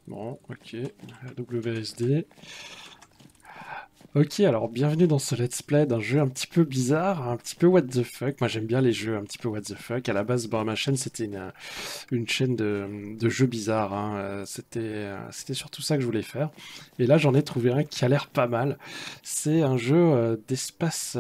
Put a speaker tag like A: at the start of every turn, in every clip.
A: Bon, ok. WSD. Ok, alors bienvenue dans ce let's play d'un jeu un petit peu bizarre, un petit peu what the fuck. Moi j'aime bien les jeux un petit peu what the fuck. À la base, bon, ma chaîne c'était une chaîne de jeux bizarres, hein. C'était surtout ça que je voulais faire. Et là j'en ai trouvé un qui a l'air pas mal. C'est un jeu d'espace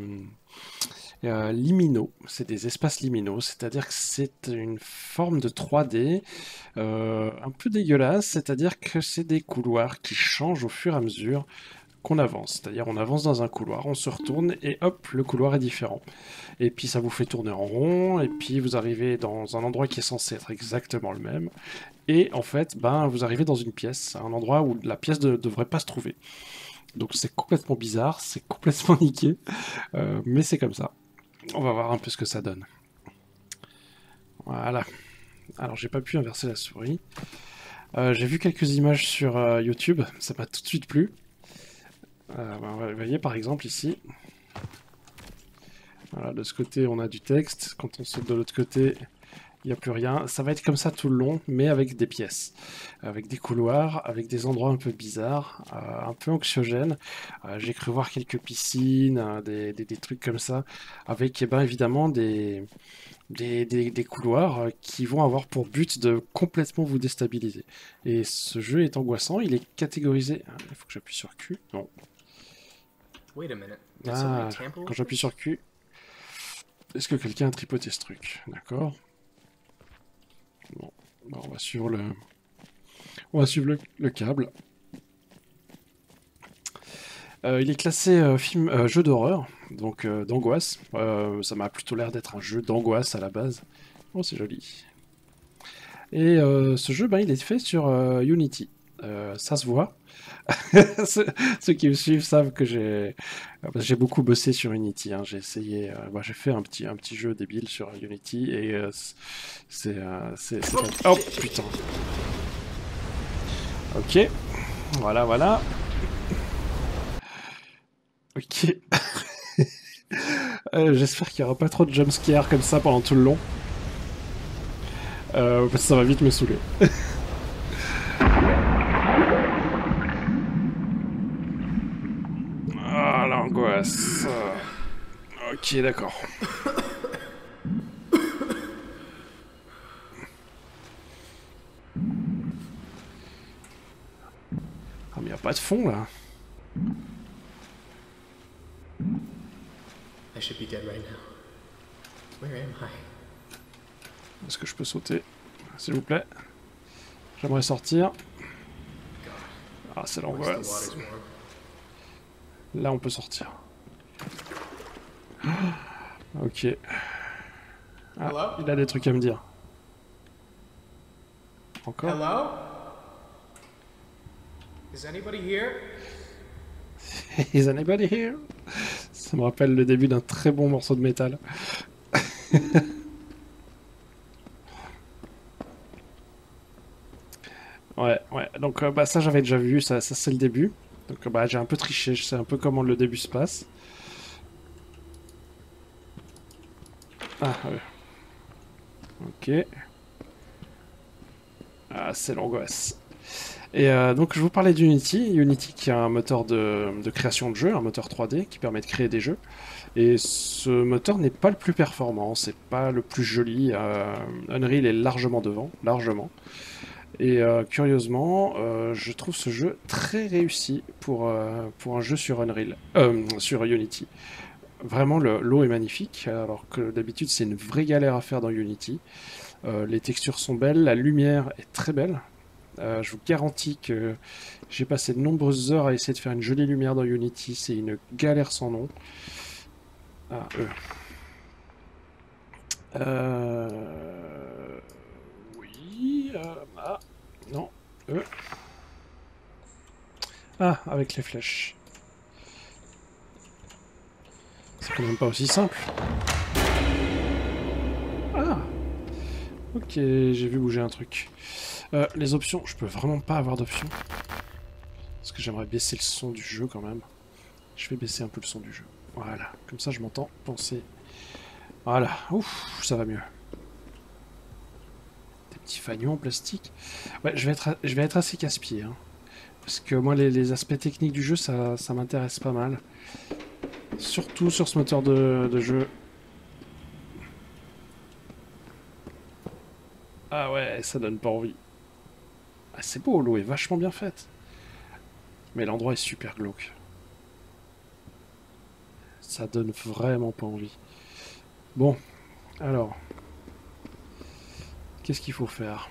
A: liminaux. C'est des espaces liminaux, c'est-à-dire que c'est une forme de 3D un peu dégueulasse, c'est-à-dire que c'est des couloirs qui changent au fur et à mesure qu'on avance. C'est-à-dire on avance dans un couloir, on se retourne et hop, le couloir est différent. Et puis ça vous fait tourner en rond, et puis vous arrivez dans un endroit qui est censé être exactement le même. Et en fait, ben, vous arrivez dans une pièce, un endroit où la pièce ne devrait pas se trouver. Donc c'est complètement bizarre, c'est complètement niqué, mais c'est comme ça. On va voir un peu ce que ça donne. Voilà. Alors j'ai pas pu inverser la souris. J'ai vu quelques images sur YouTube, ça m'a tout de suite plu. Vous voyez par exemple ici, voilà, de ce côté on a du texte, quand on saute de l'autre côté il n'y a plus rien. Ça va être comme ça tout le long, mais avec des pièces, avec des couloirs, avec des endroits un peu bizarres, un peu anxiogènes. J'ai cru voir quelques piscines, des trucs comme ça, avec eh ben, évidemment des couloirs qui vont avoir pour but de complètement vous déstabiliser. Et ce jeu est angoissant, il est catégorisé... Il faut que j'appuie sur Q. Non.
B: Wait a minute. Did
A: Ah,
B: somebody tamper
A: quand
B: with
A: j'appuie
B: this?
A: sur Q, est-ce que quelqu'un a tripoté ce truc? D'accord. Bon, bah, on va suivre le câble. Il est classé film, jeu d'horreur, donc d'angoisse. Ça m'a plutôt l'air d'être un jeu d'angoisse à la base. Oh, c'est joli. Et ce jeu, ben, il est fait sur Unity. Ça se voit. Ceux qui me suivent savent que j'ai beaucoup bossé sur Unity, hein. J'ai essayé, j'ai fait un petit jeu débile sur Unity et c'est
B: Oh,
A: pas... Oh
B: shit, shit,
A: putain.
B: shit.
A: Ok, voilà. Ok. J'espère qu'il n'y aura pas trop de jumpscares comme ça pendant tout le long. Parce que ça va vite me saouler. Ah, l'angoisse. Ok, d'accord. Ah, mais il n'y a pas de fond, là.
B: I should be dead right now. Where am I?
A: Est-ce que je peux sauter? S'il vous plaît. J'aimerais sortir.
B: God,
A: Ah, c'est
B: at least the
A: l'angoisse.
B: water's warm.
A: Là, on peut sortir. Ok. Ah,
B: Hello?
A: il a des trucs à me dire. Encore?
B: Hello? Is anybody here?
A: Is anybody here? Ça me rappelle le début d'un très bon morceau de métal. Ouais. Donc bah, ça j'avais déjà vu, ça c'est le début. Donc bah j'ai un peu triché, je sais un peu comment le début se passe. Ah ouais. Ok. Ah c'est l'angoisse. Et donc je vous parlais d'Unity, Unity qui a un moteur de création de jeux, un moteur 3D qui permet de créer des jeux. Et ce moteur n'est pas le plus performant, c'est pas le plus joli. Unreal est largement devant, largement. Et curieusement, je trouve ce jeu très réussi pour un jeu sur Unreal, sur Unity. Vraiment, l'eau est magnifique, alors que d'habitude c'est une vraie galère à faire dans Unity. Les textures sont belles, la lumière est très belle. Je vous garantis que j'ai passé de nombreuses heures à essayer de faire une jolie lumière dans Unity, c'est une galère sans nom. Ah, oui, non, Ah, avec les flèches. C'est quand même pas aussi simple. Ah, ok, j'ai vu bouger un truc. Les options, je peux vraiment pas avoir d'options. Parce que j'aimerais baisser le son du jeu quand même. Je vais baisser un peu le son du jeu. Voilà, comme ça je m'entends penser. Voilà, ouf, ça va mieux. Des Petit fanion en plastique. Ouais, je vais être assez casse-pied. Hein, parce que moi, les aspects techniques du jeu, ça m'intéresse pas mal. Surtout sur ce moteur de jeu. Ah ouais, ça donne pas envie. Ah, c'est beau, l'eau est vachement bien faite. Mais l'endroit est super glauque. Ça donne vraiment pas envie. Bon, alors. Qu'est-ce qu'il faut faire?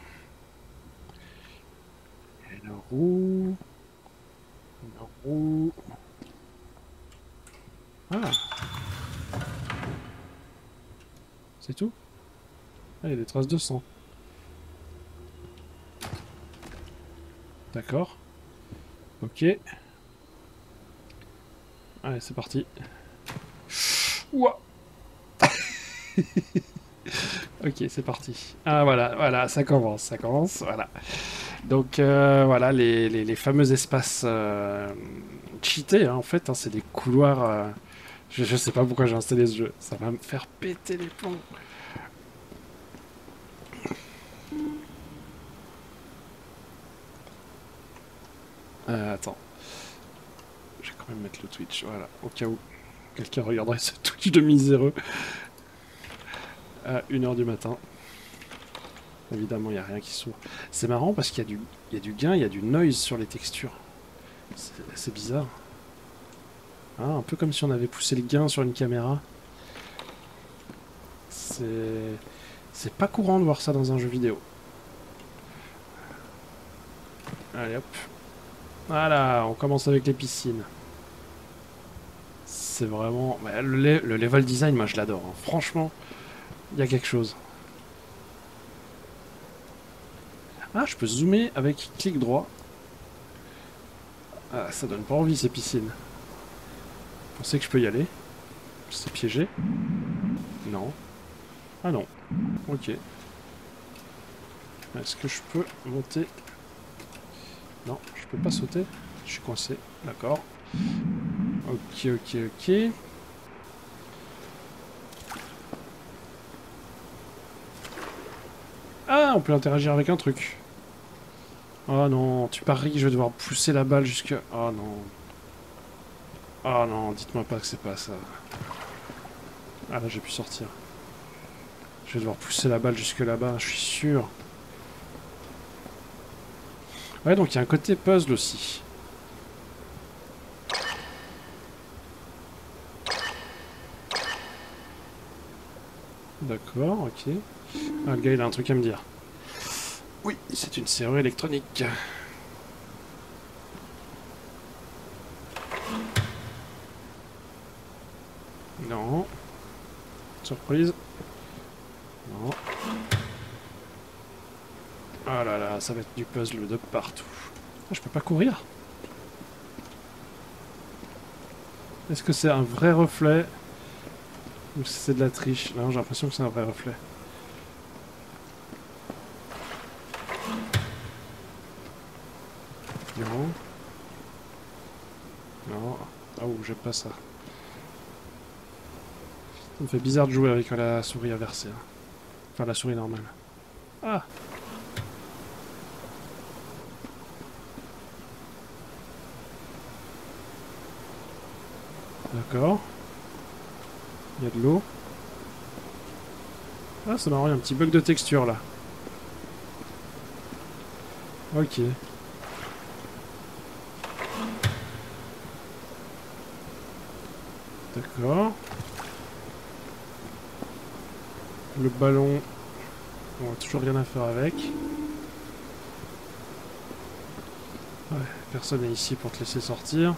A: Une roue. Une roue. Ah! C'est tout? Ah, il y a des traces de sang. D'accord. Ok. Allez, c'est parti. Ouah. Ok, c'est parti. Ah voilà, voilà, ça commence, voilà. Donc voilà, les fameux espaces cheatés, hein, en fait, hein, c'est des couloirs... je sais pas pourquoi j'ai installé ce jeu, ça va me faire péter les plombs. Attends. Je vais quand même mettre le Twitch, voilà, au cas où quelqu'un regarderait ce Twitch de miséreux à 1h du matin. Évidemment, il n'y a rien qui s'ouvre. C'est marrant parce qu'il y a du gain, il y a du noise sur les textures. C'est bizarre. Hein, un peu comme si on avait poussé le gain sur une caméra. C'est pas courant de voir ça dans un jeu vidéo. Allez hop. Voilà, on commence avec les piscines. C'est vraiment... Bah, le level design, moi je l'adore. Hein. Franchement, il y a quelque chose. Ah, je peux zoomer avec clic droit. Ah, ça donne pas envie ces piscines. Vous pensez que je peux y aller? C'est piégé? Non. Ah non. Ok. Est-ce que je peux monter? Non, je peux pas sauter. Je suis coincé. D'accord. Ok, ok, ok. Ah, on peut interagir avec un truc. Oh non, tu paries que je vais devoir pousser la balle jusque... Oh non. Oh non, dites-moi pas que c'est pas ça. Ah là, j'ai pu sortir. Je vais devoir pousser la balle jusque là-bas, je suis sûr. Ouais, donc il y a un côté puzzle aussi. D'accord, ok. Ah, le gars, il a un truc à me dire. Oui, c'est une serrure électronique. Non. Surprise. Non. Ah là là, ça va être du puzzle de partout. Ah, je peux pas courir? Est-ce que c'est un vrai reflet? Ou c'est de la triche? Non, j'ai l'impression que c'est un vrai reflet. Non. Non. Ah oh, j'aime pas ça. Ça me fait bizarre de jouer avec la souris inversée. Hein. Enfin, la souris normale. Ah! D'accord. Il y a de l'eau. Ah, c'est marrant, il y a un petit bug de texture là. Ok. D'accord. Le ballon, on a toujours rien à faire avec. Ouais, personne n'est ici pour te laisser sortir.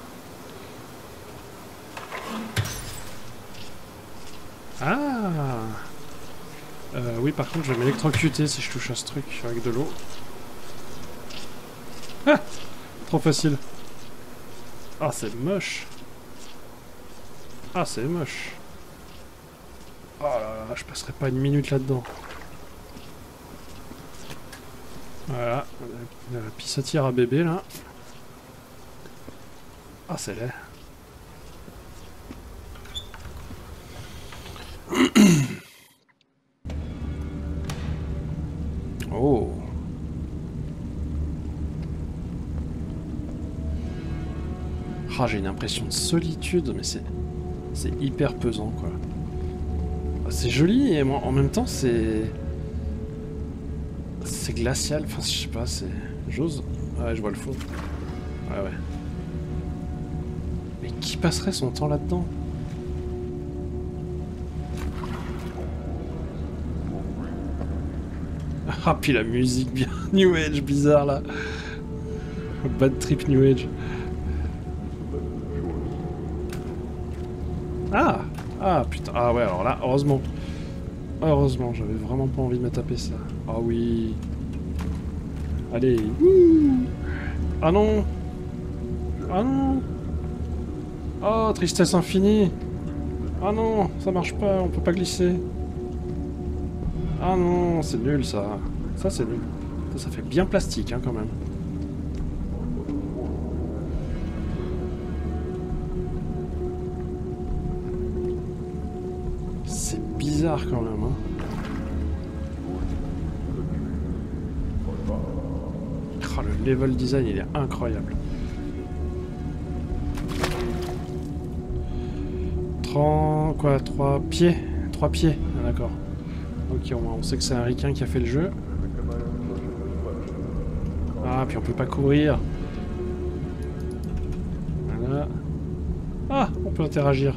A: Ah! Oui, par contre, je vais m'électrocuter si je touche à ce truc avec de l'eau. Ah! Trop facile. Ah, c'est moche. Ah, c'est moche. Oh là là, je passerai pas une minute là-dedans. Voilà, la pissotière à bébé là. Ah, c'est laid. Oh. Ah, j'ai une impression de solitude, mais c'est hyper pesant, quoi. C'est joli, et en même temps, c'est glacial. Enfin, je sais pas, c'est... J'ose. Ouais, je vois le fond. Ouais, ouais. Mais qui passerait son temps là-dedans? Ah, puis la musique bien New Age bizarre là. Bad trip New Age. Ah! Ah putain, ah ouais, alors là, heureusement. Heureusement, j'avais vraiment pas envie de me taper ça. Ah oui. Allez, wouh! Ah non! Ah non! Oh, tristesse infinie! Ah non, ça marche pas, on peut pas glisser. Ah non, c'est nul ça. Ça c'est nul. Ça fait bien plastique hein, quand même. C'est bizarre quand même. Hein. Oh, le level design il est incroyable. 3 pieds. 3 pieds, ah, d'accord. Ok, on sait que c'est un ricain qui a fait le jeu. Ah, puis on peut pas courir. Voilà. Ah, on peut interagir.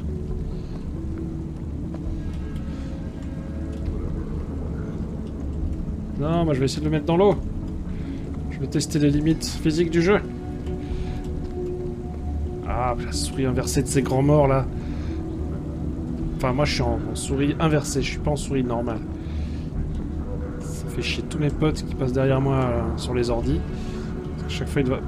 A: Non, moi je vais essayer de le mettre dans l'eau. Je vais tester les limites physiques du jeu. Ah, la souris inversée de ces grands morts là. Enfin, moi je suis en souris inversée, je suis pas en souris normale. Ça fait chier tous mes potes qui passent derrière moi sur les ordis. À chaque fois il doit...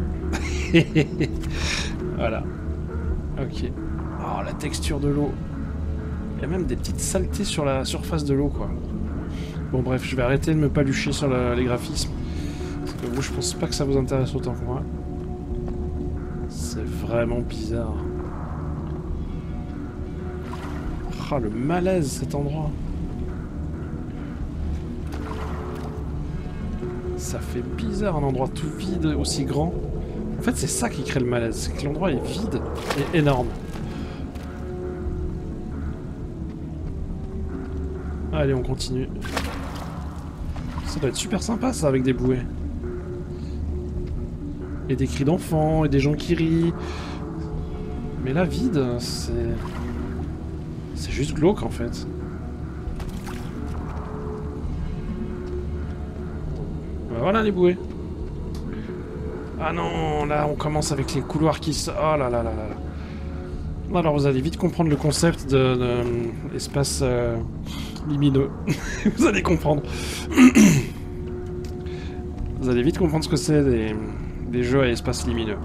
A: Voilà. Ok. Oh, la texture de l'eau. Il y a même des petites saletés sur la surface de l'eau, quoi. Bon, bref, je vais arrêter de me palucher sur les graphismes. Parce que vous, je pense pas que ça vous intéresse autant que moi. C'est vraiment bizarre. Ah, le malaise, cet endroit. Ça fait bizarre, un endroit tout vide, aussi grand. En fait, c'est ça qui crée le malaise. C'est que l'endroit est vide et énorme. Allez, on continue. Ça doit être super sympa, ça, avec des bouées. Et des cris d'enfants, et des gens qui rient. Mais là, vide, c'est... C'est juste glauque, en fait. Voilà les bouées. Ah non, là, on commence avec les couloirs qui... Oh là là là là là. Alors, vous allez vite comprendre le concept de espace lumineux. Vous allez comprendre. Vous allez vite comprendre ce que c'est des jeux à espace lumineux.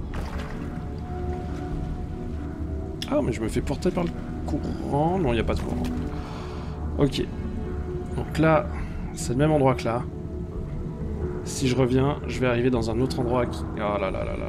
A: Ah, mais je me fais porter par le courant. Non, il n'y a pas de courant. Ok. Donc là, c'est le même endroit que là. Si je reviens, je vais arriver dans un autre endroit qui... Oh là là là là.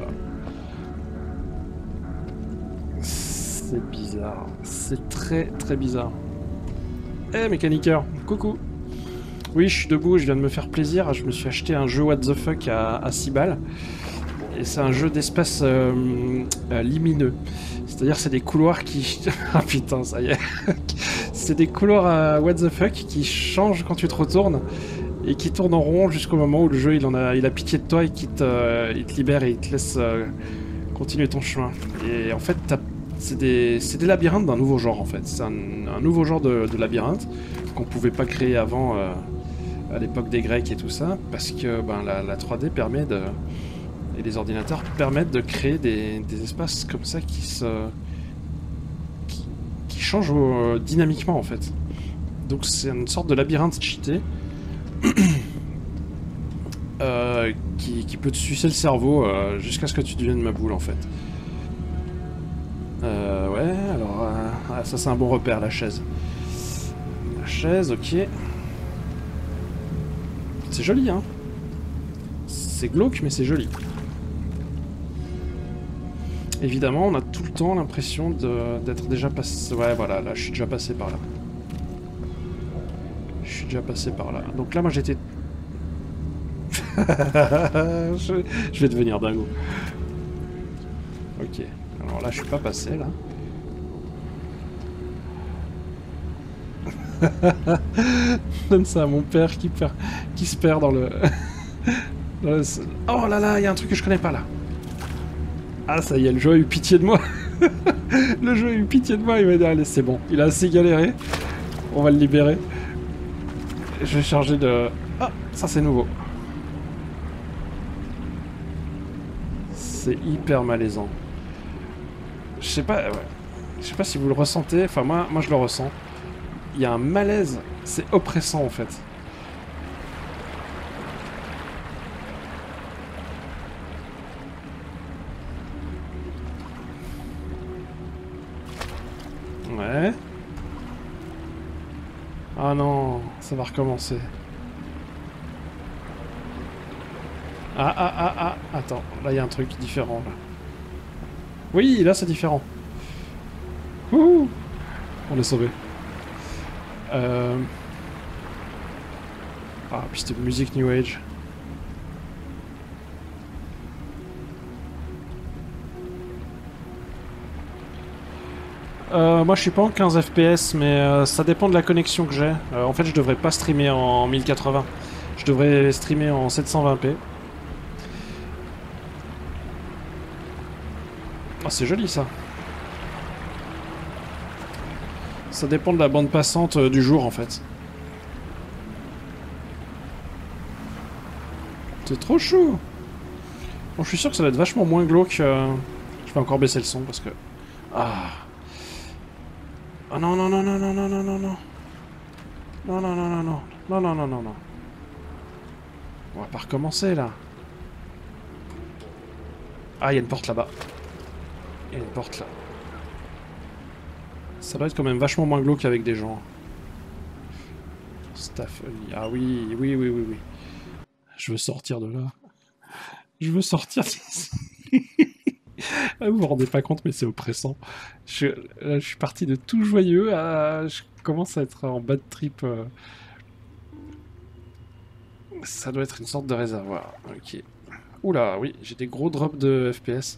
A: C'est bizarre. C'est très très bizarre. Eh, mécaniqueur, coucou. Oui, je suis debout, je viens de me faire plaisir. Je me suis acheté un jeu What the fuck à 6 balles. Et c'est un jeu d'espace lumineux. C'est-à-dire c'est des couloirs qui... Ah putain, ça y est. C'est des couloirs à What the fuck qui changent quand tu te retournes. Et qui tournent en rond jusqu'au moment où le jeu il a pitié de toi et il te libère et il te laisse continuer ton chemin. Et en fait, c'est des labyrinthes d'un nouveau genre en fait. C'est un nouveau genre de labyrinthe qu'on pouvait pas créer avant à l'époque des Grecs et tout ça, parce que ben, la 3D permet de... et les ordinateurs permettent de créer des espaces comme ça qui changent dynamiquement en fait. Donc c'est une sorte de labyrinthe cheaté qui peut te sucer le cerveau jusqu'à ce que tu deviennes ma boule en fait. Ouais, alors ça c'est un bon repère, la chaise. La chaise, ok. C'est joli, hein. C'est glauque, mais c'est joli. Évidemment, on a tout le temps l'impression d'être déjà passé... Ouais, voilà, là, je suis déjà passé par là. Je suis déjà passé par là. Donc là, moi, j'étais... je vais devenir dingo. Ok. Alors là, je suis pas passé, là. Donne ça à mon père qui se perd dans le... dans le... Oh là là, il y a un truc que je connais pas, là. Ah, ça y est, le jeu a eu pitié de moi. Le jeu a eu pitié de moi, il m'a dit, allez, c'est bon. Il a assez galéré. On va le libérer. Je vais charger de... Ah, ça c'est nouveau. C'est hyper malaisant. Je sais pas... Ouais. Je sais pas si vous le ressentez. Enfin, moi je le ressens. Il y a un malaise. C'est oppressant, en fait. Ouais. Ah non, ça va recommencer. Ah, attends, là il y a un truc différent là. Oui, là c'est différent. Ouh, on est sauvé. Ah, puis c'était musique New Age. Moi je suis pas en 15 FPS, mais ça dépend de la connexion que j'ai. En fait, je devrais pas streamer en 1080. Je devrais streamer en 720p. Ah, c'est joli ça. Ça dépend de la bande passante du jour en fait. C'est trop chou. Bon, je suis sûr que ça va être vachement moins glauque. Je vais encore baisser le son parce que... Ah. Ah non, non, non, non, non, non, non, non, non. Non, non, non, non, non. Non, non, non, non, non. On va pas recommencer là. Ah, il y a une porte là-bas. Il y a une porte là. Ça doit être quand même vachement moins glauque qu'avec des gens. Staff. Ah oui, oui, oui, oui, oui. Je veux sortir de là. Je veux sortir d'ici. Ah, vous vous rendez pas compte, mais c'est oppressant. Là, je suis parti de tout joyeux à... Je commence à être en bad trip. Ça doit être une sorte de réservoir. Ok. Oula, oui, j'ai des gros drops de FPS.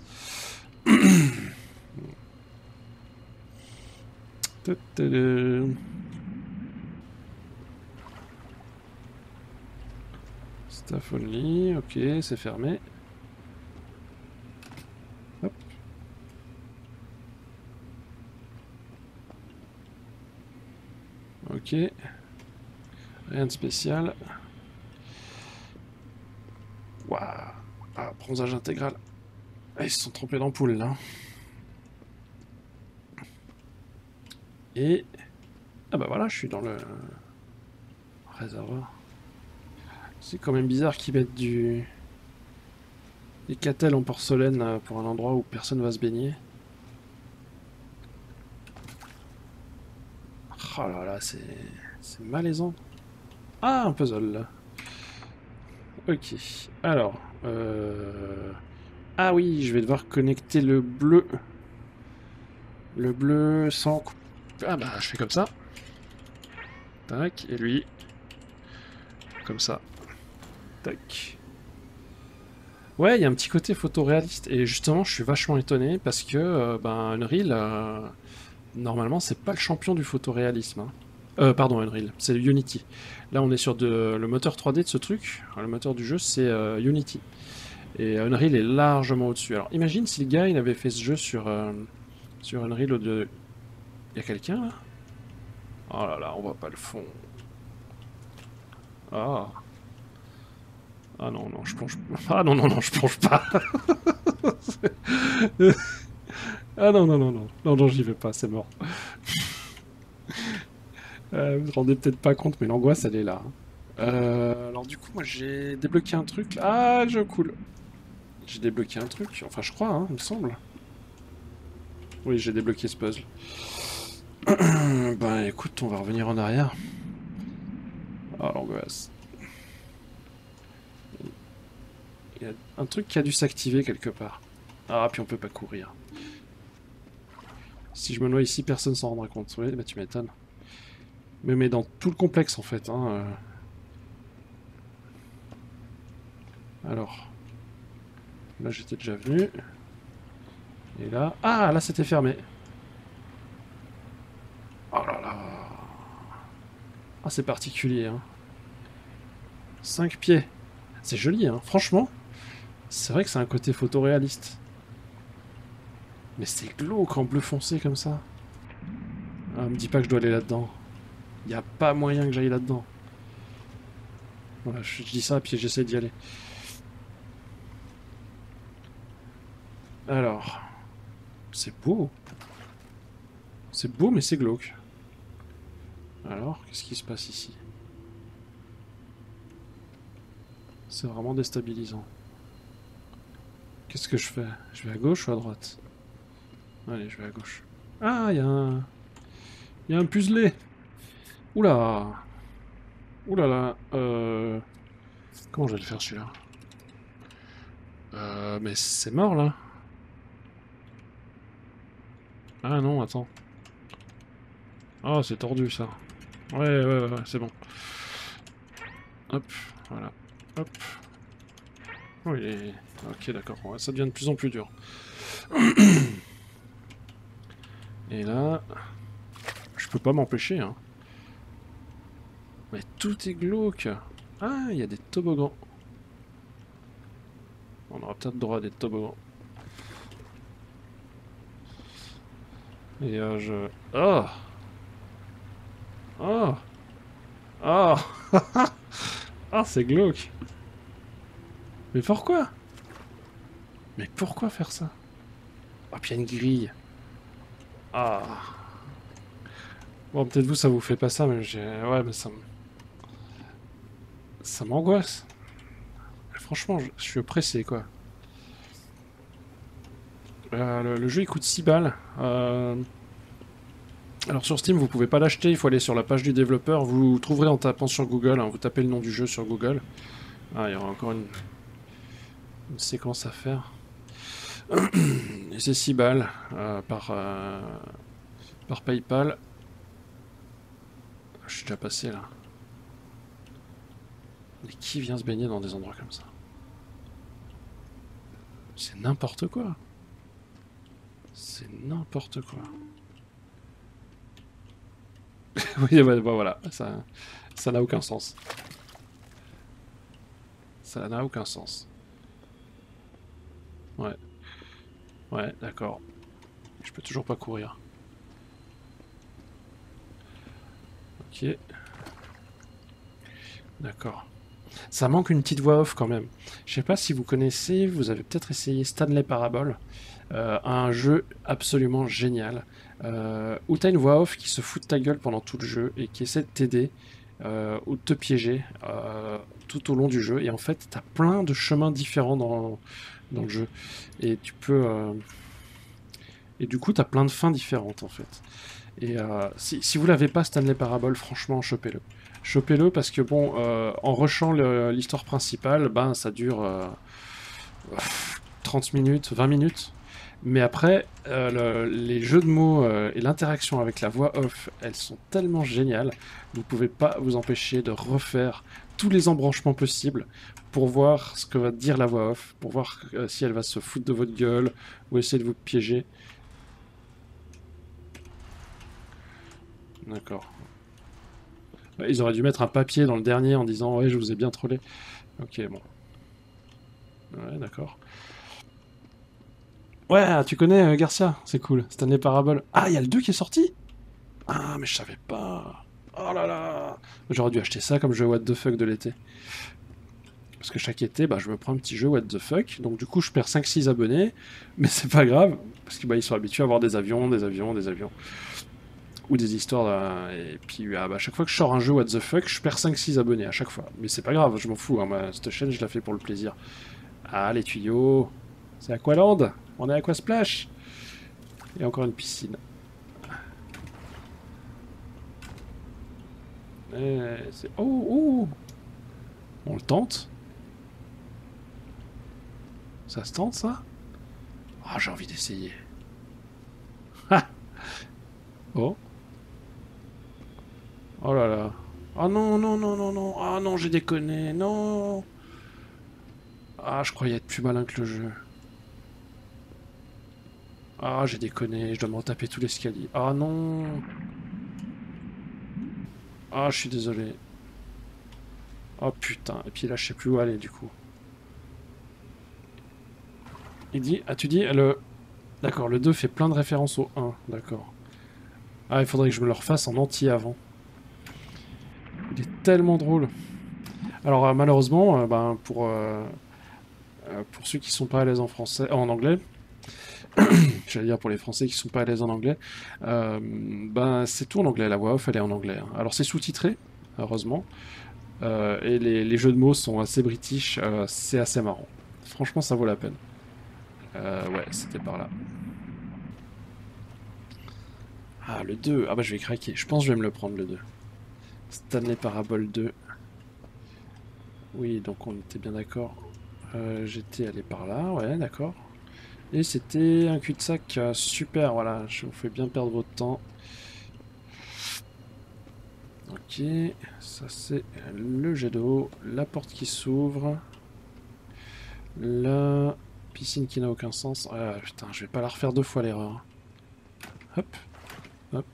A: Staff only, ok, c'est fermé. Hop. Ok. Rien de spécial. Waouh. Ah, bronzage intégral. Ah, ils se sont trompés d'ampoule là. Et... Ah bah voilà, je suis dans le réservoir. C'est quand même bizarre qu'ils mettent des catelles en porcelaine pour un endroit où personne va se baigner. Oh là là, c'est malaisant. Ah, un puzzle là. Ok, alors... Ah oui, je vais devoir connecter le bleu. Le bleu sans... Ah bah, je fais comme ça. Tac, et lui. Comme ça. Tac. Ouais, il y a un petit côté photoréaliste. Et justement, je suis vachement étonné parce que Unreal, normalement, c'est pas le champion du photoréalisme. Hein. Pardon, Unreal, c'est Unity. Là, on est sur le moteur 3D de ce truc. Le moteur du jeu, c'est Unity. Et Unreal est largement au-dessus. Alors, imagine si le gars, il avait fait ce jeu sur Unreal au de... Il y a quelqu'un, là? Oh là là, on voit pas le fond. Ah. Ah non, non, je plonge pas. Ah non, non, non, je plonge pas. Ah non, non, non, non. Non, non, j'y vais pas, c'est mort. Vous vous rendez peut-être pas compte, mais l'angoisse, elle est là. Alors du coup, moi, j'ai débloqué un truc. Ah, je coule. J'ai débloqué un truc. Enfin, je crois, hein, il me semble. Oui, j'ai débloqué ce puzzle. Ben, écoute, on va revenir en arrière. Ah, l'angoisse. Il y a un truc qui a dû s'activer quelque part. Ah, puis on peut pas courir. Si je me noie ici, personne s'en rendra compte. Oui, bah tu m'étonnes. Mais dans tout le complexe, en fait. Hein, Alors, là j'étais déjà venu. Et là... Ah, là c'était fermé. Oh là là. Ah, c'est particulier, hein. 5 pieds. C'est joli, hein. Franchement, c'est vrai que c'est un côté photoréaliste. Mais c'est glauque en bleu foncé comme ça. Ah, me dis pas que je dois aller là-dedans. Y a pas moyen que j'aille là-dedans. Voilà, je dis ça, puis j'essaie d'y aller. Alors... C'est beau. C'est beau, mais c'est glauque. Alors, qu'est-ce qui se passe ici? C'est vraiment déstabilisant. Qu'est-ce que je fais? Je vais à gauche ou à droite? Allez, je vais à gauche. Ah, il y a un... Il y a un puzzle. Oula. Oula là. Comment je vais le faire celui-là? Mais c'est mort là. Ah non, attends. Ah, c'est tordu ça. Ouais, c'est bon. Hop, voilà. Hop. Oh, il est... Ok, d'accord. Ouais, ça devient de plus en plus dur. Et là... Je peux pas m'empêcher, hein. Mais tout est glauque. Ah, il y a des toboggans. On aura peut-être droit à des toboggans. Et je... Oh! Oh! Oh! Ah, c'est glauque! Mais pourquoi? Mais pourquoi faire ça? Ah, puis il y a une grille. Ah! Bon, peut-être vous, ça vous fait pas ça, mais j'ai... Ouais, mais ça... Ça m'angoisse. Franchement, je suis pressé, quoi. Le jeu, il coûte 6 balles. Alors sur Steam, vous pouvez pas l'acheter, il faut aller sur la page du développeur. Vous trouverez en tapant sur Google, hein, vous tapez le nom du jeu sur Google. Ah, il y aura encore une séquence à faire. Et c'est 6 balles par PayPal. Je suis déjà passé là. Mais qui vient se baigner dans des endroits comme ça? C'est n'importe quoi. C'est n'importe quoi. Oui, bah, voilà, ça n'a aucun sens. Ça n'a aucun sens. Ouais. Ouais, d'accord. Je peux toujours pas courir. Ok. D'accord. Ça manque une petite voix off quand même. Je sais pas si vous connaissez, vous avez peut-être essayé Stanley Parable, un jeu absolument génial, où t'as une voix off qui se fout de ta gueule pendant tout le jeu et qui essaie de t'aider ou de te piéger tout au long du jeu. Et en fait, t'as plein de chemins différents dans le jeu. Et tu peux... Et du coup, t'as plein de fins différentes en fait. Et si vous l'avez pas, Stanley Parable, franchement, chopez-le. Chopez-le parce que bon, en rushant l'histoire principale, ben ça dure 30 minutes, 20 minutes. Mais après, les jeux de mots et l'interaction avec la voix off, elles sont tellement géniales, vous pouvez pas vous empêcher de refaire tous les embranchements possibles pour voir ce que va dire la voix off, pour voir si elle va se foutre de votre gueule ou essayer de vous piéger. D'accord. Ils auraient dû mettre un papier dans le dernier en disant ouais, je vous ai bien trollé. Ok, bon. Ouais, d'accord. Ouais, tu connais Garcia, c'est cool. Stanley Parable. Ah, il y a le 2 qui est sorti? Ah, mais je savais pas. Oh là là. J'aurais dû acheter ça comme jeu what the fuck de l'été. Parce que chaque été, bah, je me prends un petit jeu what the fuck. Donc du coup, je perds 5-6 abonnés. Mais c'est pas grave. Parce qu'ils bah, sont habitués à avoir des avions, des avions, des avions. Ou des histoires. Et puis bah, à chaque fois que je sors un jeu what the fuck, je perds 5-6 abonnés à chaque fois. Mais c'est pas grave, je m'en fous. Hein, cette chaîne, je la fais pour le plaisir. Ah, les tuyaux. C'est Aqualand. On est à Aquasplash. Et encore une piscine. Oh, oh. On le tente? Ça se tente, ça? Ah, j'ai envie d'essayer. Ah. Oh. Oh là là. Ah non, non, non, non, non. Ah non, j'ai déconné. Non. Ah, je croyais être plus malin que le jeu. Ah, j'ai déconné, je dois me retaper tout l'escalier. Ah non. Ah, je suis désolé. Oh putain, et puis là, je sais plus où aller du coup. Il dit, ah tu dis, le... D'accord, le 2 fait plein de références au 1, d'accord. Ah, il faudrait que je me le refasse en entier avant. Il est tellement drôle. Alors malheureusement, ben, pour ceux qui sont pas à l'aise en français, en anglais, j'allais dire pour les Français qui sont pas à l'aise en anglais, ben c'est tout en anglais, la voix off elle est en anglais, hein. Alors c'est sous-titré, heureusement, et les jeux de mots sont assez british, c'est assez marrant. Franchement ça vaut la peine. Ouais, c'était par là. Ah le 2, ah bah je vais craquer, je pense que je vais me le prendre le 2. Stanley Parable 2. Oui, donc on était bien d'accord. J'étais allé par là, ouais, d'accord. Et c'était un cul-de-sac super, voilà, je vous fais bien perdre votre temps. Ok, ça c'est le jet d'eau, la porte qui s'ouvre, la piscine qui n'a aucun sens. Ah putain, je vais pas la refaire deux fois l'erreur. Hop, hop.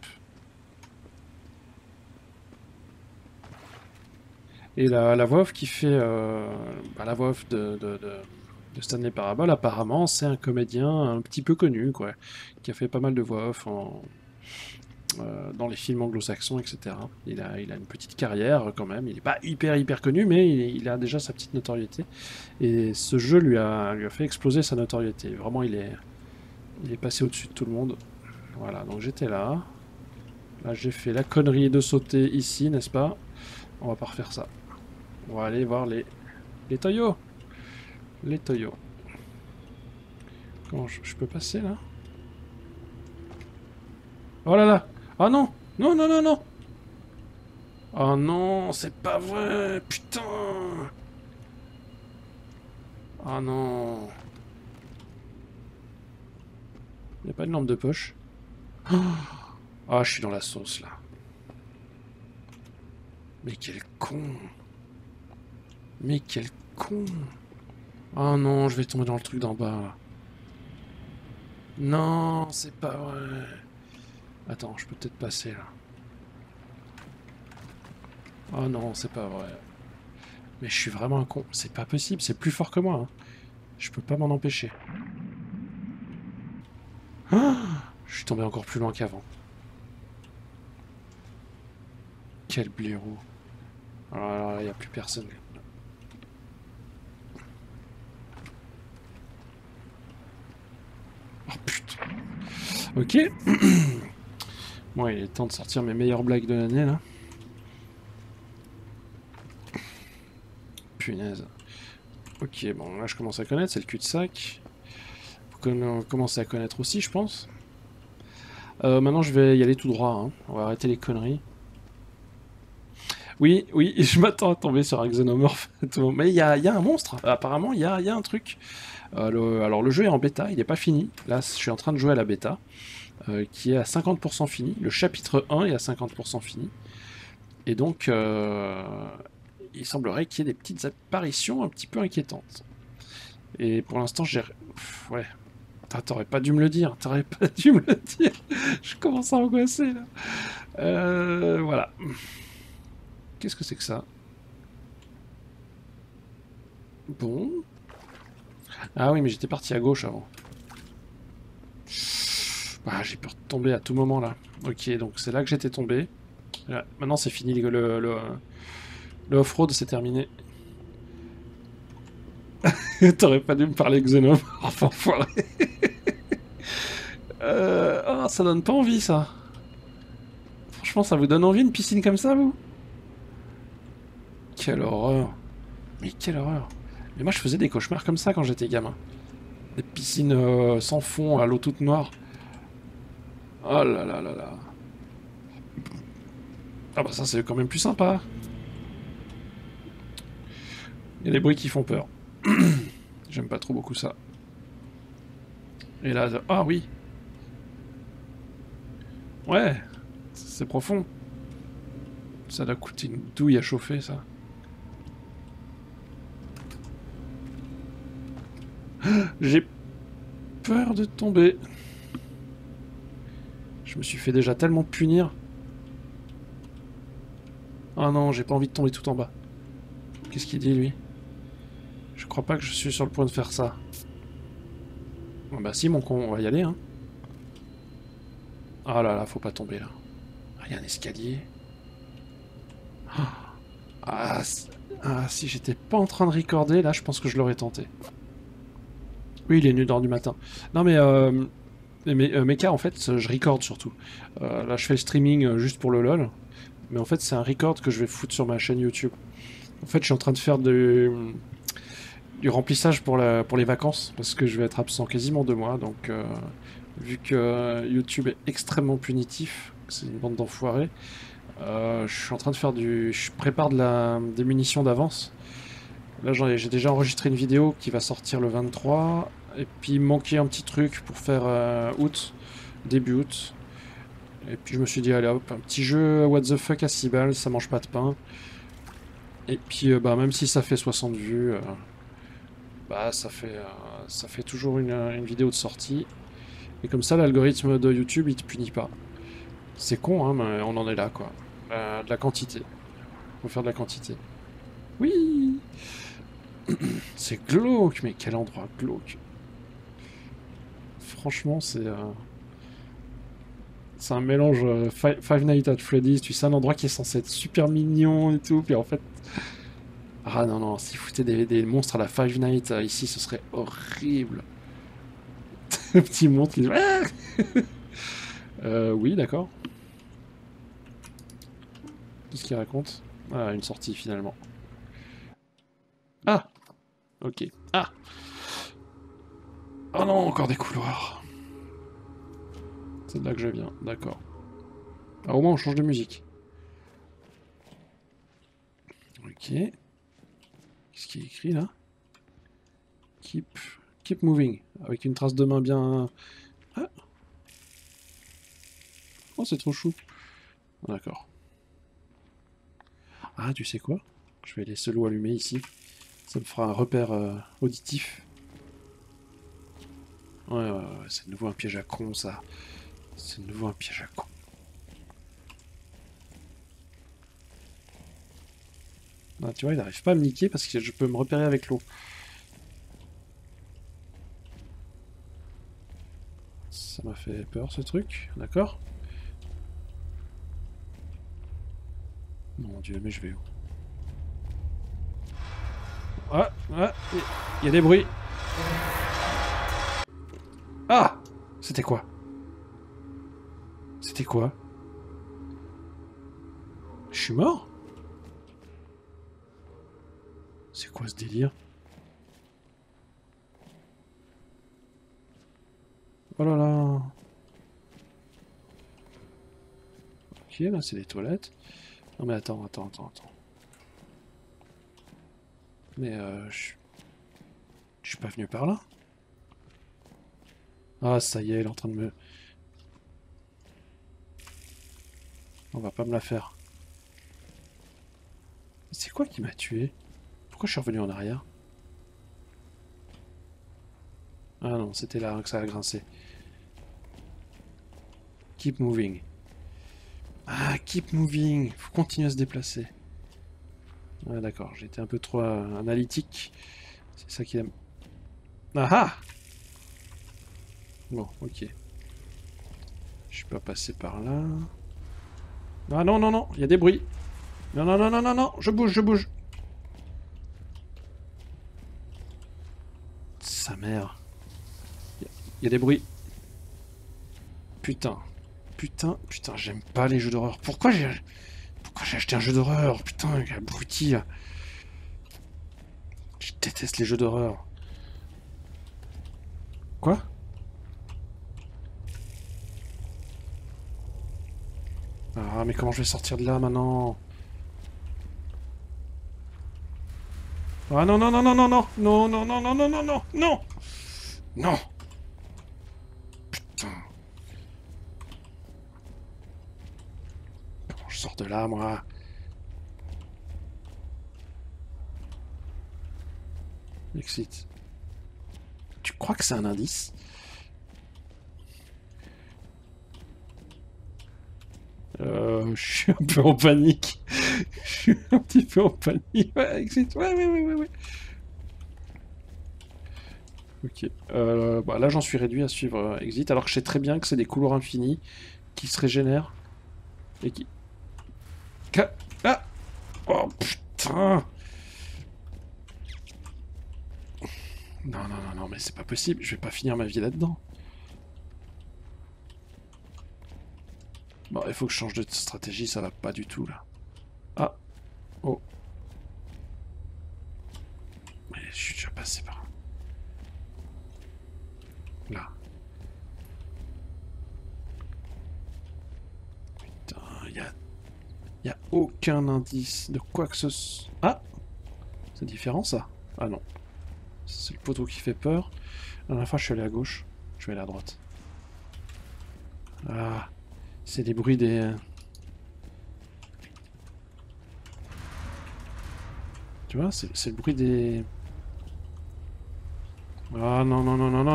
A: Et la voix off qui fait... la voix off de Stanley Parable, apparemment, c'est un comédien un petit peu connu, quoi, qui a fait pas mal de voix off dans les films anglo-saxons, etc. Il a une petite carrière quand même, il n'est pas hyper connu, mais il a déjà sa petite notoriété. Et ce jeu lui a fait exploser sa notoriété. Vraiment, il est passé au-dessus de tout le monde. Voilà, donc j'étais là. Là, j'ai fait la connerie de sauter ici, n'est-ce pas? On va pas refaire ça. On va aller voir les Toyos. Les Toyos. Comment je peux passer là? Oh là là! Ah non! Non, non, non, non! Oh non, c'est pas vrai! Putain! Oh non! Y a pas de lampe de poche? Ah, je suis dans la sauce là. Mais quel con! Mais quel con! Oh non, je vais tomber dans le truc d'en bas. Non, c'est pas vrai. Attends, je peux peut-être passer là. Oh non, c'est pas vrai. Mais je suis vraiment un con. C'est pas possible, c'est plus fort que moi, hein. Je peux pas m'en empêcher. Ah, je suis tombé encore plus loin qu'avant. Quel blaireau. Alors là, il n'y a plus personne. Oh putain. Ok. Bon, il est temps de sortir mes meilleures blagues de l'année là. Punaise. Ok, bon, là je commence à connaître, c'est le cul-de-sac. Vous commencez à connaître aussi, je pense. Maintenant, je vais y aller tout droit, hein. On va arrêter les conneries. Oui, oui, je m'attends à tomber sur un xénomorphe. Mais il y a un monstre. Apparemment, il y a un truc. Alors, le jeu est en bêta, il n'est pas fini. Là, je suis en train de jouer à la bêta, qui est à 50% fini. Le chapitre 1 est à 50% fini. Et donc, il semblerait qu'il y ait des petites apparitions un petit peu inquiétantes. Et pour l'instant, j'ai... Ouais. T'aurais pas dû me le dire. T'aurais pas dû me le dire. Je commence à angoisser, là. Voilà. Qu'est-ce que c'est que ça? Bon. Ah oui, mais j'étais parti à gauche avant. Ah, j'ai peur de tomber à tout moment, là. Ok, donc c'est là que j'étais tombé. Là, maintenant, c'est fini. Le off-road, c'est terminé. T'aurais pas dû me parler Xenom. Enfin, enfoiré. Oh, ça donne pas envie, ça. Franchement, ça vous donne envie, une piscine comme ça, vous? Quelle horreur. Mais quelle horreur. Mais moi, je faisais des cauchemars comme ça quand j'étais gamin. Des piscines sans fond, à l'eau toute noire. Oh là là là là. Ah bah ça, c'est quand même plus sympa. Il y a des bruits qui font peur. J'aime pas trop beaucoup ça. Et là... Ah oui. Ouais. C'est profond. Ça doit coûter une douille à chauffer, ça. J'ai peur de tomber. Je me suis fait déjà tellement punir. Ah non, j'ai pas envie de tomber tout en bas. Qu'est-ce qu'il dit, lui? Je crois pas que je suis sur le point de faire ça. Bon, bah si, mon con, on va y aller, hein. Ah là là, faut pas tomber, là. Ah, y a un escalier. Ah, si j'étais pas en train de recorder, là, je pense que je l'aurais tenté. Oui, il est 1h du matin. Non, mais... Mecha, en fait, je record surtout. Là, je fais le streaming juste pour le LOL. Mais en fait, c'est un record que je vais foutre sur ma chaîne YouTube. En fait, je suis en train de faire du remplissage pour les vacances. Parce que je vais être absent quasiment 2 mois. Donc, vu que YouTube est extrêmement punitif, c'est une bande d'enfoirés, je suis en train de faire je prépare des munitions d'avance. Là, j'ai déjà enregistré une vidéo qui va sortir le 23. Et puis, il me manquait un petit truc pour faire août, début août. Et puis, je me suis dit, allez hop, un petit jeu what the fuck à 6 balles, ça mange pas de pain. Et puis, bah, même si ça fait 60 vues, bah, ça fait toujours une vidéo de sortie. Et comme ça, l'algorithme de YouTube, il te punit pas. C'est con, hein, mais on en est là, quoi. De la quantité. Faut faire de la quantité. Oui! C'est glauque, mais quel endroit glauque. Franchement, c'est un mélange Five Nights at Freddy's, tu sais, un endroit qui est censé être super mignon et tout, puis en fait... Ah non, non, s'ils foutaient des monstres à la Five Nights ici, ce serait horrible. Le petit monstre qui... oui, d'accord. Qu'est-ce qu'il raconte? Ah, une sortie, finalement. Ah! Ok. Ah! Oh non, encore des couloirs. C'est de là que je viens, d'accord. Ah, au moins, on change de musique. Ok. Qu'est-ce qui est écrit, là? Keep moving. Avec une trace de main bien... Ah. Oh, c'est trop chou. D'accord. Ah, tu sais quoi? Je vais laisser l'eau allumée ici. Ça me fera un repère auditif. Ouais, c'est de nouveau un piège à con, ça. C'est de nouveau un piège à con. Ah, tu vois, il n'arrive pas à me niquer parce que je peux me repérer avec l'eau. Ça m'a fait peur, ce truc. D'accord? Mon Dieu, mais je vais où? Ah, il y a des bruits. Ah! C'était quoi? C'était quoi? Je suis mort? C'est quoi ce délire? Oh là là! Ok, là c'est des toilettes. Non mais attends. Mais je suis pas venu par là? Ah, ça y est, elle est en train de me... On va pas me la faire. C'est quoi qui m'a tué? Pourquoi je suis revenu en arrière? Ah non, c'était là que ça a grincé. Keep moving. Ah, keep moving. Faut continuer à se déplacer. Ah d'accord, j'ai été un peu trop analytique. C'est ça qui aime. Ah ah! Bon, ok. Je suis pas passé par là. Ah non, non, non, il y a des bruits. Non, non, non, non, non, non, je bouge. Sa mère. Il y a des bruits. Putain. Putain, j'aime pas les jeux d'horreur. Pourquoi j'ai acheté un jeu d'horreur? Putain, quel abruti. Je déteste les jeux d'horreur. Quoi? Ah, mais comment je vais sortir de là maintenant? Ah non, non, non, non, non, non, non, non, non, non, non, non, non, non, non. Putain. Comment je sors de là, moi? Exit. Tu crois que c'est un indice? Je suis un peu en panique. Je suis un petit peu en panique. Ouais, exit. Ouais. Ok. Bah, là, j'en suis réduit à suivre exit, alors que je sais très bien que c'est des couloirs infinis qui se régénèrent et qui... Ah! Oh putain! Non, mais c'est pas possible. Je vais pas finir ma vie là-dedans. Bon, il faut que je change de stratégie, ça va pas du tout là. Ah! Oh! Mais je suis déjà passé par là. Putain, y a aucun indice de quoi que ce soit. Ah! C'est différent ça? Ah non. C'est le poteau qui fait peur. La dernière fois, je suis allé à gauche. Je vais aller à droite. Ah! C'est les bruits des... Tu vois, c'est le bruit des... Ah non.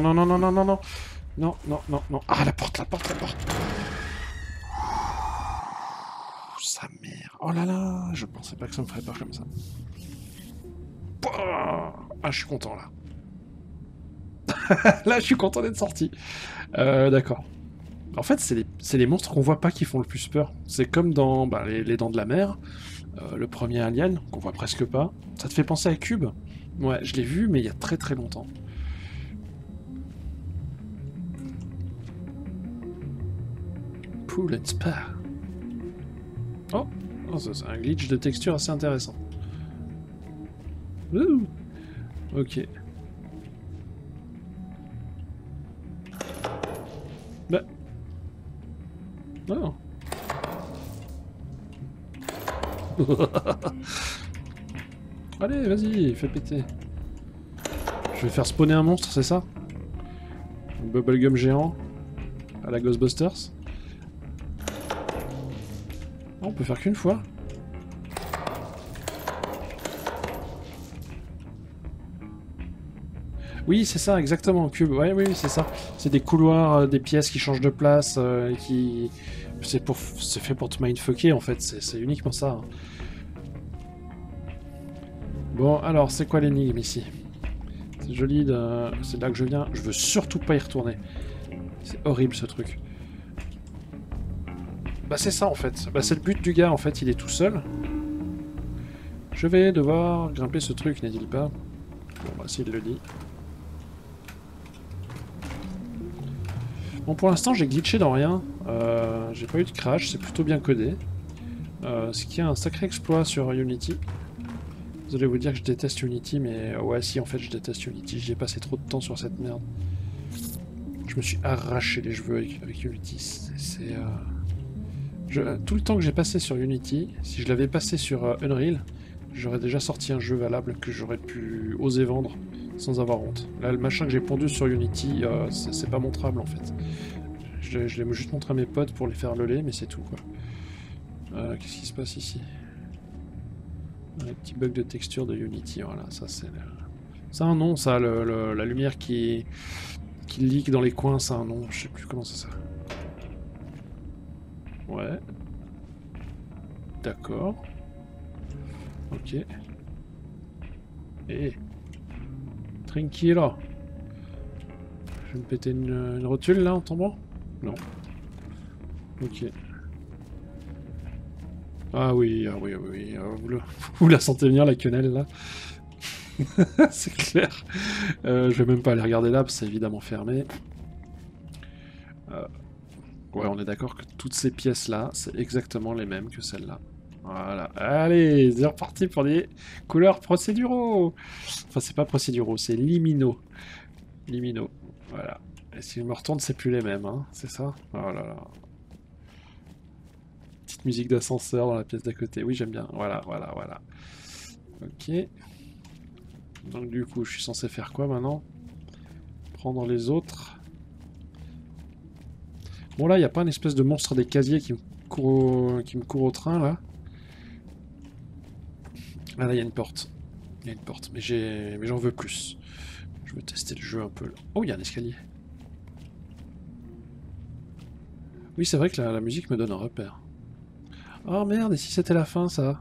A: Non. Ah, la porte. Sa mère. Oh là là, je pensais pas que ça me ferait peur comme ça. Ah, je suis content là. Là, je suis content d'être sorti. D'accord. En fait, c'est les monstres qu'on voit pas qui font le plus peur. C'est comme dans bah, les Dents de la Mer, le premier Alien, qu'on voit presque pas. Ça te fait penser à Cube? Ouais, je l'ai vu, mais il y a très très longtemps. Pool and Spa. Oh, c'est un glitch de texture assez intéressant. Ouh. Ok. Bah. Non. Allez, vas-y, fais péter. Je vais faire spawner un monstre, c'est ça? Un bubblegum géant à la Ghostbusters. Oh, on peut faire qu'une fois. Oui, c'est ça, exactement, cube. Ouais, oui, c'est ça. C'est des couloirs, des pièces qui changent de place, et qui... C'est fait pour te mindfucker, en fait. C'est uniquement ça. Hein. Bon, alors, c'est quoi l'énigme, ici? C'est joli, c'est de là que je viens. Je veux surtout pas y retourner. C'est horrible, ce truc. Bah, c'est ça, en fait. Bah, c'est le but du gars, en fait. Il est tout seul. Je vais devoir grimper ce truc, n'est-il pas? Bon, bah, s'il le dit. Bon, pour l'instant, j'ai glitché dans rien. J'ai pas eu de crash, c'est plutôt bien codé. Ce qui est un sacré exploit sur Unity. Vous allez vous dire que je déteste Unity, mais ouais, si, en fait, je déteste Unity. J'y ai passé trop de temps sur cette merde. Je me suis arraché les cheveux avec Unity. Tout le temps que j'ai passé sur Unity, si je l'avais passé sur Unreal, j'aurais déjà sorti un jeu valable que j'aurais pu oser vendre sans avoir honte. Là, le machin que j'ai pondu sur Unity, c'est pas montrable en fait. Je l'ai juste montré à mes potes pour les faire leler, mais c'est tout quoi. Qu'est-ce qui se passe ici? Un petit bug de texture de Unity, voilà, ça c'est... C'est un nom ça, la lumière qui leak dans les coins, c'est un nom, je sais plus comment ça s'appelle. Ouais. D'accord. Ok. Et... Tranquille. Je vais me péter une rotule là en tombant? Non. Ok. Ah oui. Vous la sentez venir la quenelle là? C'est clair. Je vais même pas aller regarder là parce que c'est évidemment fermé. Ouais, on est d'accord que toutes ces pièces là, c'est exactement les mêmes que celles-là. Voilà. Allez, c'est reparti pour des couleurs procéduraux. Enfin, c'est pas procéduraux, c'est liminaux. Liminaux. Voilà. Et si je me retourne, c'est plus les mêmes, hein. C'est ça? Oh là là. Petite musique d'ascenseur dans la pièce d'à côté. Oui, j'aime bien. Voilà. Ok. Donc du coup, je suis censé faire quoi maintenant? Prendre les autres. Bon là, il n'y a pas une espèce de monstre des casiers qui me court au train, là? Ah là, il y a une porte. Il y a une porte, mais j'en veux plus. Je veux tester le jeu un peu. Oh, il y a un escalier. Oui, c'est vrai que la musique me donne un repère. Oh merde, et si c'était la fin, ça?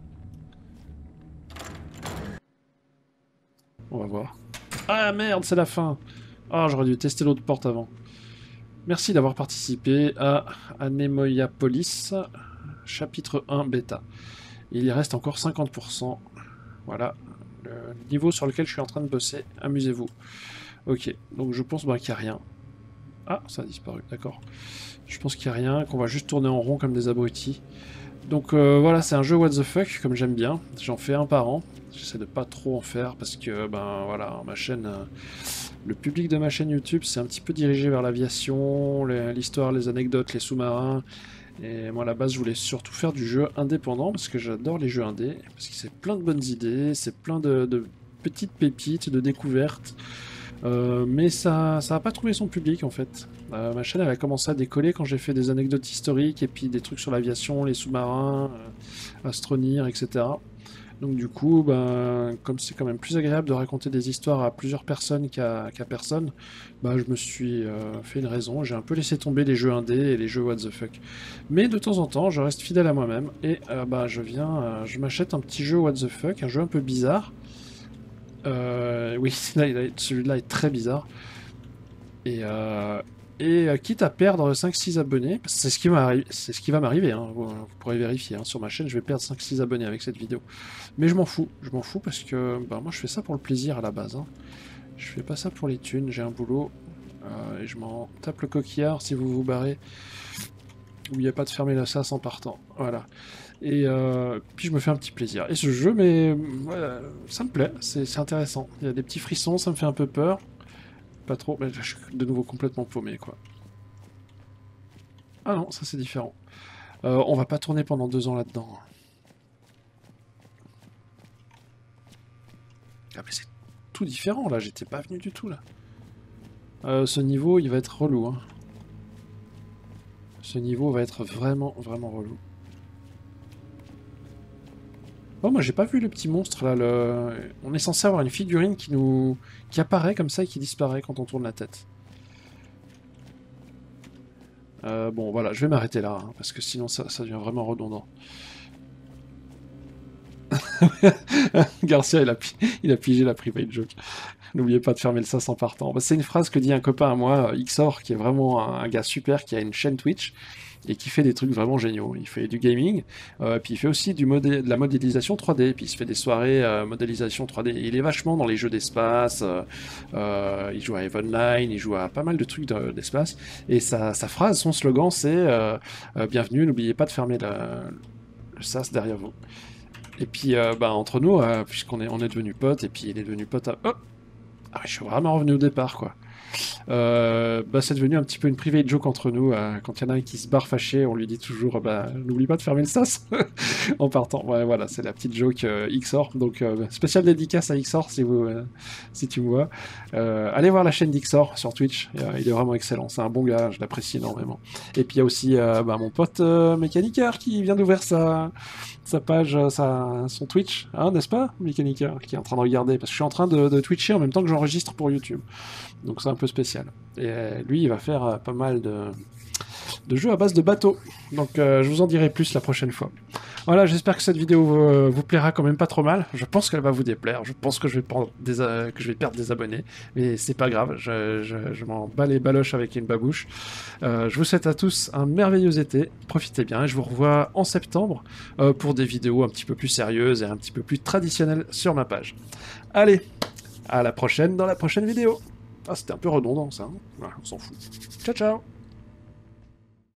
A: On va voir. Ah merde, c'est la fin! Ah, j'aurais dû tester l'autre porte avant. Merci d'avoir participé à Anemoyapolis, chapitre 1 bêta. Il y reste encore 50%. Voilà, le niveau sur lequel je suis en train de bosser. Amusez-vous. Ok, donc je pense qu'il n'y a rien. Ah, ça a disparu, d'accord. Je pense qu'il n'y a rien, qu'on va juste tourner en rond comme des abrutis. Donc voilà, c'est un jeu what the fuck, comme j'aime bien. J'en fais un par an. J'essaie de pas trop en faire parce que, ben voilà, ma chaîne... le public de ma chaîne YouTube, c'est un petit peu dirigé vers l'aviation, l'histoire, les anecdotes, les sous-marins. Et moi, à la base, je voulais surtout faire du jeu indépendant, parce que j'adore les jeux indés, parce que c'est plein de bonnes idées, c'est plein de petites pépites, de découvertes. Mais ça a pas trouvé son public, en fait. Ma chaîne, elle a commencé à décoller quand j'ai fait des anecdotes historiques, et puis des trucs sur l'aviation, les sous-marins, Astronir, etc. Donc du coup, ben, comme c'est quand même plus agréable de raconter des histoires à plusieurs personnes qu'à personne, ben, je me suis fait une raison, j'ai un peu laissé tomber les jeux indés et les jeux what the fuck. Mais de temps en temps, je reste fidèle à moi-même et ben, je m'achète un petit jeu what the fuck, un jeu un peu bizarre. Oui, celui-là est très bizarre. Et quitte à perdre 5-6 abonnés, parce que c'est ce qui va m'arriver, hein, vous pourrez vérifier, hein, sur ma chaîne, je vais perdre 5-6 abonnés avec cette vidéo. Mais je m'en fous parce que bah, moi je fais ça pour le plaisir à la base. Hein. Je fais pas ça pour les thunes, j'ai un boulot, et je m'en tape le coquillard si vous vous barrez. N'oubliez pas de fermer la sas en partant, voilà. Et puis je me fais un petit plaisir. Et ce jeu, mais ça me plaît, c'est intéressant. Il y a des petits frissons, ça me fait un peu peur. Pas trop, mais je suis de nouveau complètement paumé, quoi. Ah non, ça c'est différent. On va pas tourner pendant 2 ans là-dedans. Ah mais c'est tout différent, là, j'étais pas venu du tout, là. Ce niveau, il va être relou, hein. Ce niveau va être vraiment, vraiment relou. Oh, moi j'ai pas vu le petit monstre, là. On est censé avoir une figurine qui apparaît comme ça et qui disparaît quand on tourne la tête. Bon, voilà, je vais m'arrêter là, hein, parce que sinon ça devient vraiment redondant. Garcia, il a pigé la private joke. N'oubliez pas de fermer le sas en partant. Bah, c'est une phrase que dit un copain à moi, Xor, qui est vraiment un gars super, qui a une chaîne Twitch, et qui fait des trucs vraiment géniaux. Il fait du gaming, puis il fait aussi de la modélisation 3D, puis il se fait des soirées modélisation 3D. Il est vachement dans les jeux d'espace, il joue à EVE Online, il joue à pas mal de trucs d'espace, et sa phrase, son slogan, c'est bienvenue, n'oubliez pas de fermer le sas derrière vous. Et puis, bah, entre nous, puisqu'on est devenus potes, et puis il est devenu pote à... Oh, ah, je suis vraiment revenu au départ, quoi. Bah, c'est devenu un petit peu une private joke entre nous. Quand il y en a un qui se barre fâché, on lui dit toujours bah, n'oublie pas de fermer le sas en partant. Ouais, voilà, c'est la petite joke Xor. Donc, spéciale dédicace à Xor si tu me vois. Allez voir la chaîne d'Xor sur Twitch. Il est vraiment excellent. C'est un bon gars, je l'apprécie énormément. Et puis il y a aussi bah, mon pote Mécaniqueur qui vient d'ouvrir sa page, son Twitch, hein, n'est-ce pas, Mécaniqueur, qui est en train de regarder, parce que je suis en train de Twitcher en même temps que j'enregistre pour YouTube. Donc c'est un peu spécial. Et lui, il va faire pas mal de jeux à base de bateaux. Donc je vous en dirai plus la prochaine fois. Voilà, j'espère que cette vidéo vous plaira quand même pas trop mal. Je pense qu'elle va vous déplaire. Je pense que je vais perdre des abonnés. Mais c'est pas grave, je m'en bats les baloches avec une babouche. Je vous souhaite à tous un merveilleux été. Profitez bien et je vous revois en septembre pour des vidéos un petit peu plus sérieuses et un petit peu plus traditionnelles sur ma page. Allez, à la prochaine dans la prochaine vidéo. Ah, c'était un peu redondant ça, hein. Ouais, on s'en fout. Ciao ciao.